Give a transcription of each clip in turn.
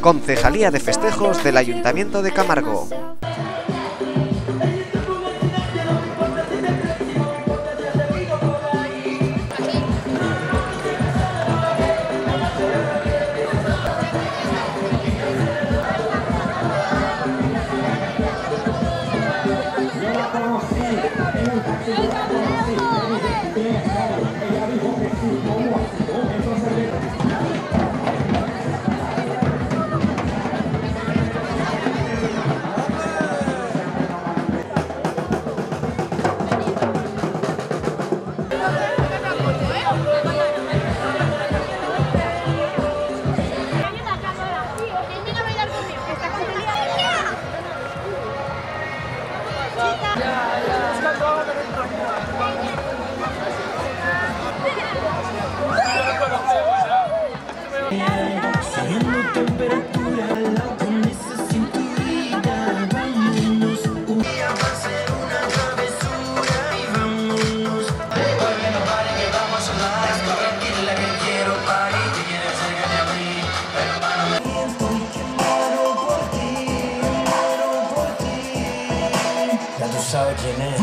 Concejalía de Festejos del Ayuntamiento de Camargo. ¿Sabe quién es?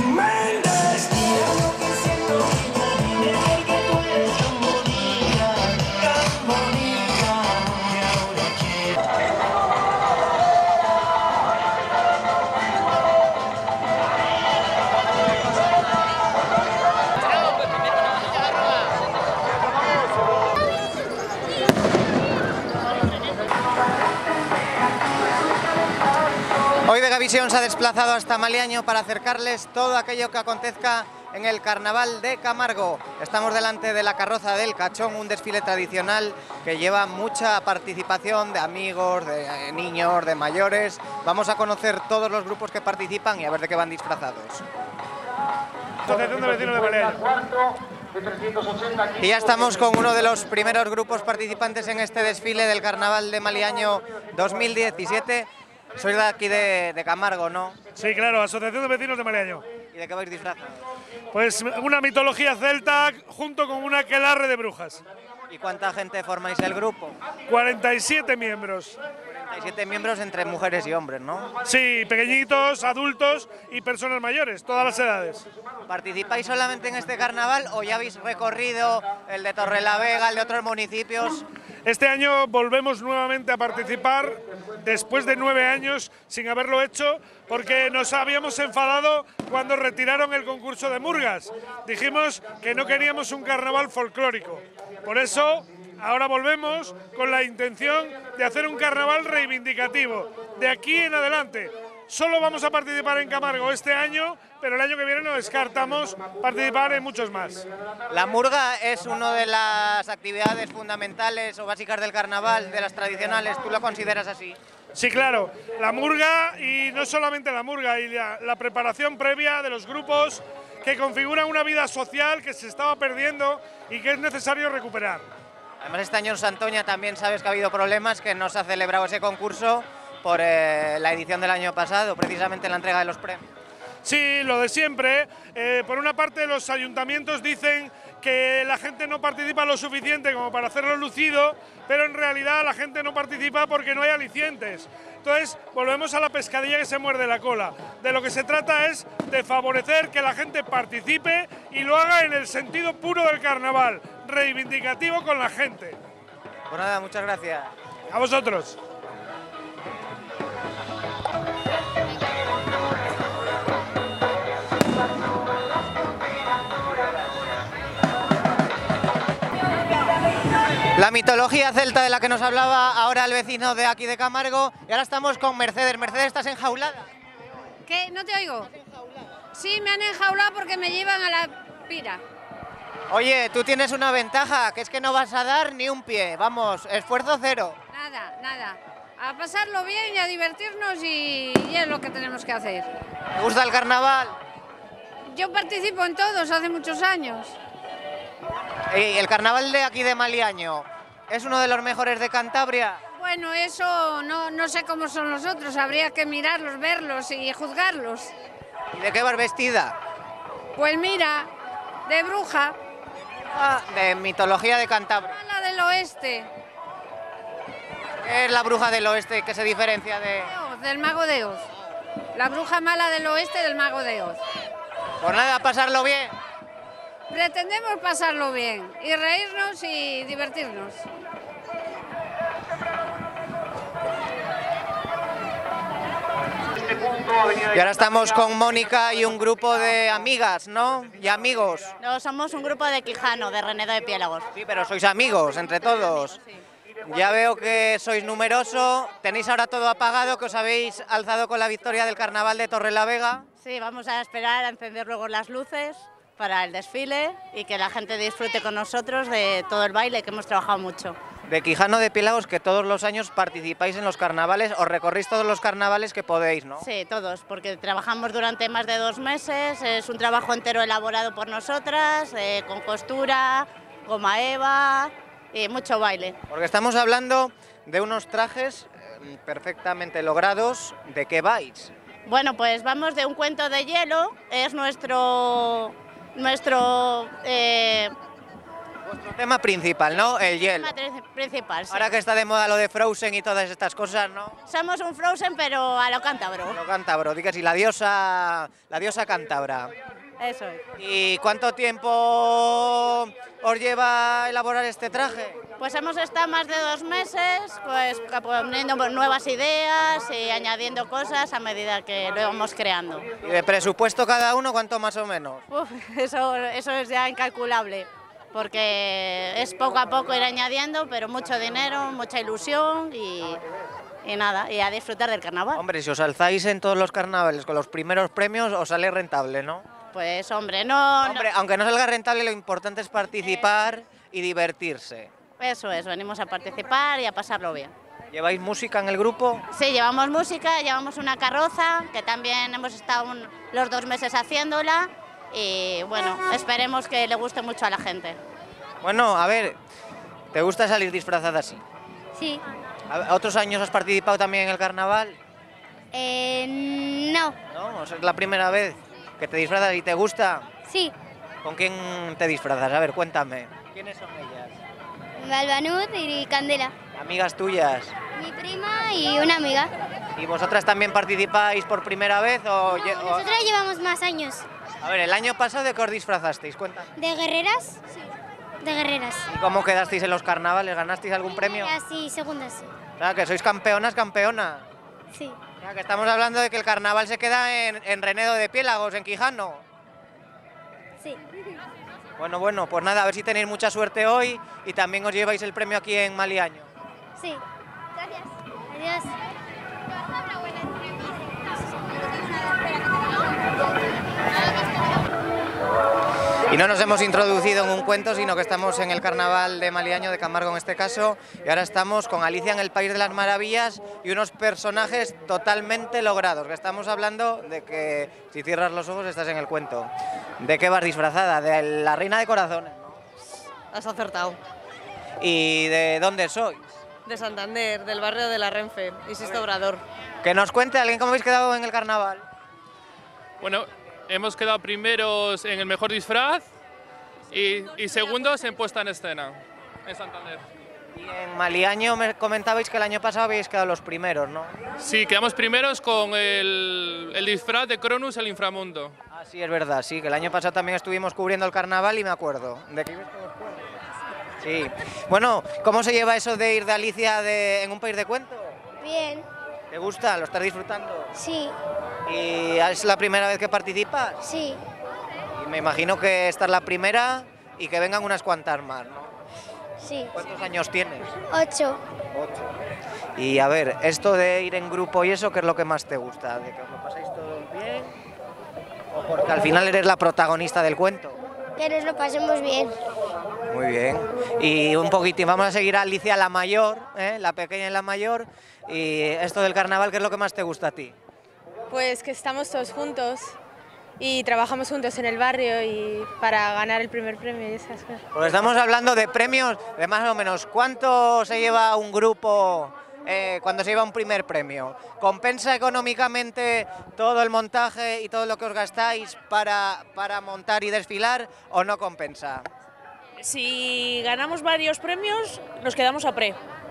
Hoy Vegavisión se ha desplazado hasta Maliaño para acercarles todo aquello que acontezca en el Carnaval de Camargo. Estamos delante de la carroza del Cachón, un desfile tradicional que lleva mucha participación de amigos, de niños, de mayores. Vamos a conocer todos los grupos que participan y a ver de qué van disfrazados. Asociación de Vecinos de Maliaño. Y ya estamos con uno de los primeros grupos participantes en este desfile del Carnaval de Maliaño 2017. Sois de aquí de Camargo, ¿no? Sí, claro, Asociación de Vecinos de Maliaño. ¿Y de qué vais disfrazados? Pues una mitología celta junto con una aquelarre de brujas. ¿Y cuánta gente formáis el grupo? 47 miembros. 47 miembros entre mujeres y hombres, ¿no? Sí, pequeñitos, adultos y personas mayores, todas las edades. ¿Participáis solamente en este carnaval o ya habéis recorrido el de Torrelavega, el de otros municipios? Este año volvemos nuevamente a participar después de 9 años sin haberlo hecho porque nos habíamos enfadado cuando retiraron el concurso de murgas. Dijimos que no queríamos un carnaval folclórico. Por eso ahora volvemos con la intención de hacer un carnaval reivindicativo. De aquí en adelante solo vamos a participar en Camargo este año, pero el año que viene no descartamos participar en muchos más. La murga es una de las actividades fundamentales o básicas del carnaval, de las tradicionales. ¿Tú lo consideras así? Sí, claro. La murga, y no solamente la murga, y la preparación previa de los grupos que configuran una vida social que se estaba perdiendo y que es necesario recuperar. Además, este año en Santoña también sabes que ha habido problemas, que no se ha celebrado ese concurso por la edición del año pasado, precisamente la entrega de los premios. Sí, lo de siempre. Por una parte, los ayuntamientos dicen que la gente no participa lo suficiente como para hacerlo lucido, pero en realidad la gente no participa porque no hay alicientes. Entonces, volvemos a la pescadilla que se muerde la cola. De lo que se trata es de favorecer que la gente participe y lo haga en el sentido puro del carnaval, reivindicativo con la gente. Pues nada, muchas gracias. A vosotros. La mitología celta de la que nos hablaba ahora el vecino de aquí de Camargo, y ahora estamos con Mercedes. Mercedes, ¿estás enjaulada? ¿Qué? No te oigo. Sí, me han enjaulado porque me llevan a la pira. Oye, tú tienes una ventaja, que es que no vas a dar ni un pie. Vamos, esfuerzo cero. Nada, nada. A pasarlo bien y a divertirnos y es lo que tenemos que hacer. ¿Te gusta el carnaval? Yo participo en todos hace muchos años. ¿Y el carnaval de aquí de Maliaño es uno de los mejores de Cantabria? Bueno, eso no sé cómo son los otros, habría que mirarlos, verlos y juzgarlos. ¿Y de qué vas vestida? Pues mira, de bruja. Ah, de mitología de Cantabria. La del oeste. ¿Qué es la bruja del oeste que se diferencia de...? Del mago de Oz. La bruja mala del oeste del mago de Oz. Pues nada, pasarlo bien. Pretendemos pasarlo bien y reírnos y divertirnos. Y ahora estamos con Mónica y un grupo de amigas, ¿no? Y amigos. No, somos un grupo de Quijano, de Renedo de Piélagos. Sí, pero sois amigos entre todos. Ya veo que sois numeroso. ¿Tenéis ahora todo apagado, que os habéis alzado con la victoria del carnaval de Torrelavega? Sí, vamos a esperar a encender luego las luces para el desfile y que la gente disfrute con nosotros de todo el baile, que hemos trabajado mucho. De Quijano de Piélagos, que todos los años participáis en los carnavales, os recorréis todos los carnavales que podéis, ¿no? Sí, todos, porque trabajamos durante más de 2 meses, es un trabajo entero elaborado por nosotras, con costura, goma eva y mucho baile. Porque estamos hablando de unos trajes perfectamente logrados. ¿De qué vais? Bueno, pues vamos de un cuento de hielo, es nuestro Vuestro tema principal, ¿no? El hielo. tema principal. Sí. Ahora que está de moda lo de Frozen y todas estas cosas, ¿no? Somos un Frozen, pero a lo cántabro. Lo cántabro, digas, y la diosa cántabra. Eso es. ¿Y cuánto tiempo os lleva elaborar este traje? Pues hemos estado más de 2 meses, pues poniendo nuevas ideas y añadiendo cosas a medida que lo vamos creando. ¿Y de presupuesto cada uno cuánto más o menos? Uf, eso es ya incalculable, porque es poco a poco ir añadiendo, pero mucho dinero, mucha ilusión y nada, y a disfrutar del carnaval. Hombre, si os alzáis en todos los carnavales con los primeros premios, os sale rentable, ¿no? Pues hombre, no... Hombre, aunque no salga rentable, lo importante es participar y divertirse. Eso es, venimos a participar y a pasarlo bien. ¿Lleváis música en el grupo? Sí, llevamos música, llevamos una carroza, que también hemos estado los 2 meses haciéndola y bueno, esperemos que le guste mucho a la gente. Bueno, a ver, ¿te gusta salir disfrazada así? Sí. ¿Otros años has participado también en el carnaval? No. ¿No? ¿O sea, es la primera vez que te disfrazas y te gusta? Sí. ¿Con quién te disfrazas? A ver, cuéntame. ¿Quiénes son ellas? Balbanud y Candela. ¿Amigas tuyas? Mi prima y una amiga. ¿Y vosotras también participáis por primera vez? Nosotras llevamos más años. A ver, el año pasado, ¿de qué os disfrazasteis? Cuéntame. ¿De guerreras? Sí. De guerreras. ¿Y cómo quedasteis en los carnavales? ¿Ganasteis algún premio? Sí, segundas, sí. O sea, que sois campeonas. Sí. O sea, que estamos hablando de que el carnaval se queda en Renedo de Piélagos, en Quijano. Sí. Bueno, pues nada, a ver si tenéis mucha suerte hoy y también os lleváis el premio aquí en Maliaño. Sí. Gracias. Adiós. Y no nos hemos introducido en un cuento, sino que estamos en el carnaval de Maliaño, de Camargo en este caso, y ahora estamos con Alicia en el País de las Maravillas y unos personajes totalmente logrados, que estamos hablando de que si cierras los ojos estás en el cuento. ¿De qué vas disfrazada? De la Reina de Corazones, ¿no? Has acertado. ¿Y de dónde sois? De Santander, del barrio de la Renfe, Insisto Obrador. Que nos cuente alguien cómo habéis quedado en el carnaval. Bueno, hemos quedado primeros en el mejor disfraz y segundos en puesta en escena, en Santander. Y en Maliaño me comentabais que el año pasado habéis quedado los primeros, ¿no? Sí, quedamos primeros con el disfraz de Cronus, el inframundo. Ah, sí, es verdad, sí, que el año pasado también estuvimos cubriendo el carnaval y me acuerdo. ¿De qué ibas todos fuera? Sí. Bueno, ¿cómo se lleva eso de ir de Alicia en un país de cuento? Bien. ¿Te gusta? ¿Lo estás disfrutando? Sí. ¿Y es la primera vez que participas? Sí. Y me imagino que esta es la primera y que vengan unas cuantas más, ¿no? Sí. ¿Cuántos años tienes? 8. 8. Y a ver, esto de ir en grupo y eso, ¿qué es lo que más te gusta? ¿De que os lo pasáis todos bien? ¿O porque al final eres la protagonista del cuento? Que nos lo pasemos bien. Muy bien. Y un poquitín, vamos a seguir a Alicia la mayor, la pequeña y la mayor. Y esto del carnaval, ¿qué es lo que más te gusta a ti? Pues que estamos todos juntos y trabajamos juntos en el barrio y para ganar el primer premio y esas cosas. Pues estamos hablando de premios de más o menos. ¿Cuánto se lleva un grupo cuando se lleva un primer premio? ¿Compensa económicamente todo el montaje y todo lo que os gastáis para montar y desfilar o no compensa? Si ganamos varios premios, nos quedamos a pre.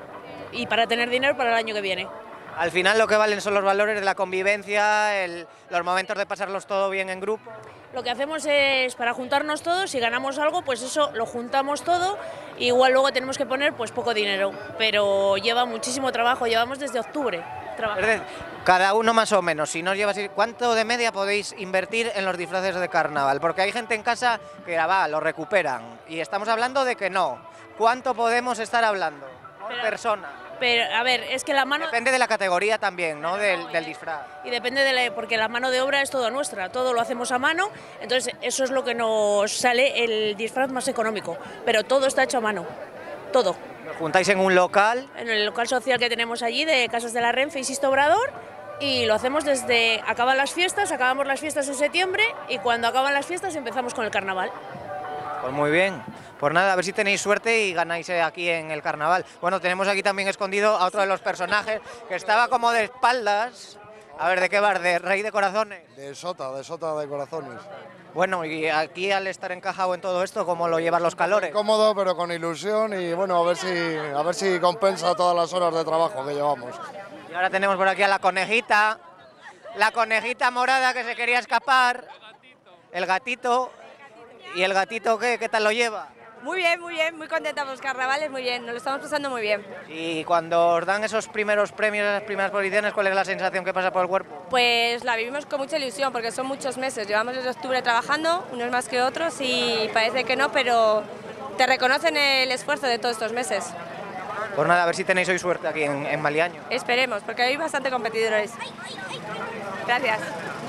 y para tener dinero para el año que viene. Al final lo que valen son los valores de la convivencia, los momentos de pasarlos todo bien en grupo. Lo que hacemos es, para juntarnos todos, si ganamos algo, pues eso lo juntamos todo, igual luego tenemos que poner pues poco dinero, pero lleva muchísimo trabajo, llevamos desde octubre trabajando. Cada uno más o menos, si nos lleva así, ¿cuánto de media podéis invertir en los disfraces de carnaval? Porque hay gente en casa que lo recuperan, y estamos hablando de que no. ¿Cuánto podemos estar hablando por persona? Pero, a ver, es que la mano... Depende de la categoría también, ¿no? Del disfraz. Y depende porque la mano de obra es toda nuestra, todo lo hacemos a mano, entonces eso es lo que nos sale el disfraz más económico, pero todo está hecho a mano, todo. ¿Os juntáis en un local? En el local social que tenemos allí, de Casas de la Renfe y Sisto Obrador, y lo hacemos desde... Acaban las fiestas, acabamos las fiestas en septiembre, y cuando acaban las fiestas empezamos con el carnaval. Pues muy bien. Pues nada, a ver si tenéis suerte y ganáis aquí en el carnaval. Bueno, tenemos aquí también escondido a otro de los personajes que estaba como de espaldas. A ver, ¿de qué vas? ¿De Rey de Corazones? De Sota de Corazones. Bueno, y aquí al estar encajado en todo esto, ¿cómo lo llevan los calores? Cómodo, pero con ilusión y bueno, a ver si compensa todas las horas de trabajo que llevamos. Y ahora tenemos por aquí a la conejita morada que se quería escapar. El gatito. ¿Y el gatito qué tal lo lleva? Muy bien, muy contenta por los carnavales, muy bien, nos lo estamos pasando muy bien. Y cuando os dan esos primeros premios, esas primeras posiciones, ¿cuál es la sensación que pasa por el cuerpo? Pues la vivimos con mucha ilusión porque son muchos meses, llevamos desde octubre trabajando, unos más que otros y parece que no, pero te reconocen el esfuerzo de todos estos meses. Pues nada, a ver si tenéis hoy suerte aquí en Maliaño. Esperemos, porque hay bastante competidores. Gracias.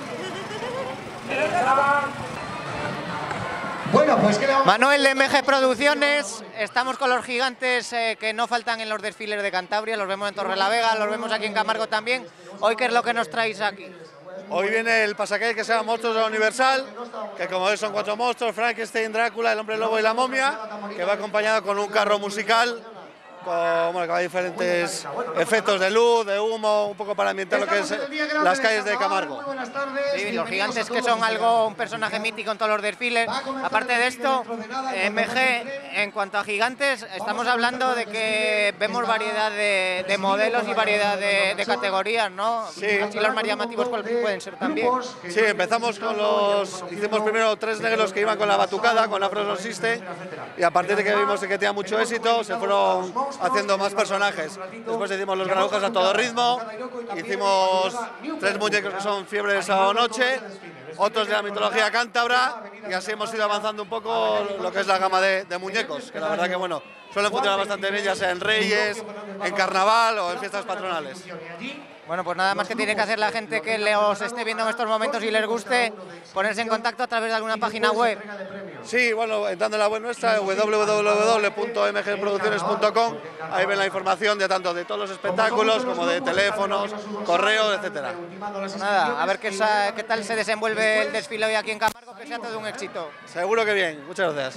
Bueno, pues Manuel de MG Producciones, estamos con los gigantes que no faltan en los desfiles de Cantabria, los vemos en Torrelavega, los vemos aquí en Camargo también. Hoy, ¿qué es lo que nos traéis aquí? Hoy viene el pasacalle que se llama Monstruos de la Universal, que como veis son 4 monstruos, Frankenstein, Drácula, el Hombre Lobo y la Momia, que va acompañado con un carro musical, con que hay diferentes efectos de luz, de humo, un poco para ambientar lo que es las calles de Camargo. Sí, los gigantes que son un personaje mítico en todos los desfiles. Aparte de esto, MG, en cuanto a gigantes, estamos hablando de que vemos variedad de modelos y variedad de categorías, ¿no? Sí. Así los más llamativos pueden ser también. Sí, empezamos con hicimos primero 3 negros que iban con la batucada, con Afro Sound System, y a partir de que vimos que tenía mucho éxito, se fueron haciendo más personajes. Después hicimos los granujas a todo ritmo, hicimos 3 muñecos que son Fiebre de Sábado Noche, otros de la mitología cántabra, y así hemos ido avanzando un poco lo que es la gama de muñecos, que la verdad que bueno, suelen funcionar bastante bien, ya sea en Reyes, en Carnaval o en fiestas patronales. Bueno, pues nada más que tiene que hacer la gente que os esté viendo en estos momentos y les guste, ponerse en contacto a través de alguna página web. Sí, bueno, entrando en la web nuestra, www.mgproducciones.com, ahí ven la información de tanto de todos los espectáculos como de teléfonos, correos, etcétera. Nada, a ver qué tal se desenvuelve el desfile hoy aquí en Camargo, que sea todo un éxito. Seguro que bien, muchas gracias.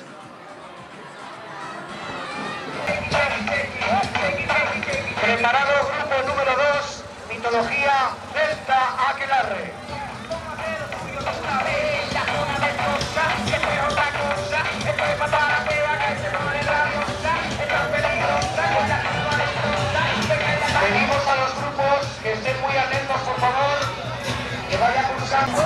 Preparado, grupo número 2. Mitología Delta Aquelarre. Pedimos a los grupos que estén muy atentos, por favor, que vayan pulsando.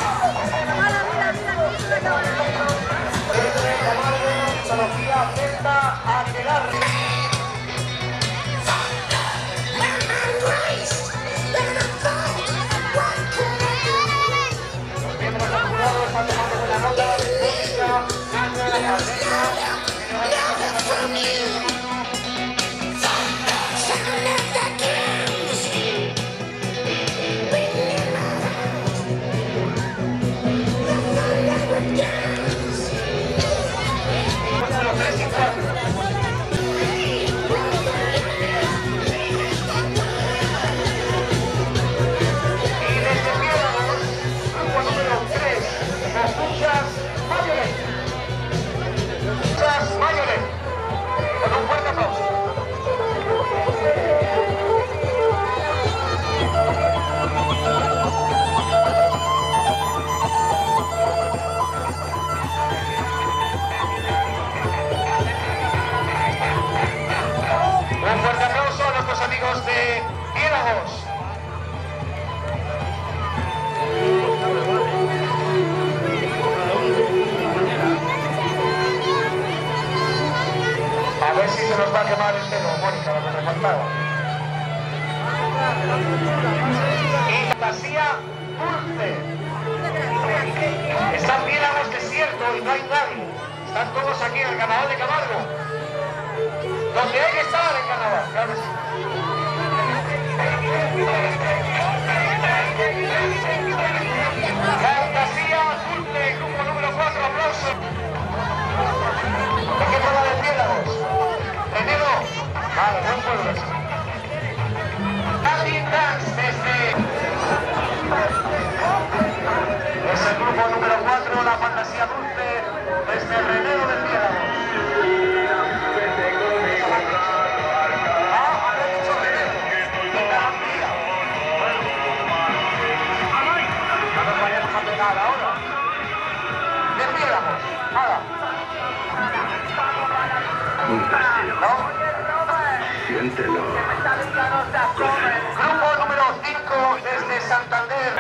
Mitología Delta Aquelarre. Fantasía Dulce. Están Piélagos desierto y no hay nadie. Están todos aquí en el Carnaval de Camargo. Donde hay que estar en Carnaval, claro que sí. Fantasía Dulce, grupo número 4, aplausos. ¿De qué zona de Piélagos? Enero. Vale, buen pueblo eso. Latin Dance desde... Es el grupo número 4, la Fantasía Dulce, desde el Renero del Piélagos. Ahora. Despiéramos. Nada. Siéntelo. Grupo número 5 desde Santander.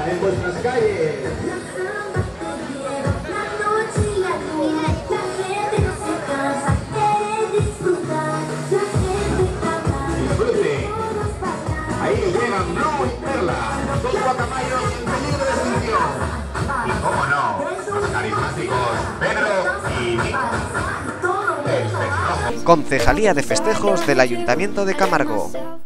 en vuestras calles. Disfruten. Ahí llegan Blue y Perla, dos guacamayos en peligro de extinción. Y cómo no, los carismáticos Pedro y Nico. Concejalía de Festejos del Ayuntamiento de Camargo.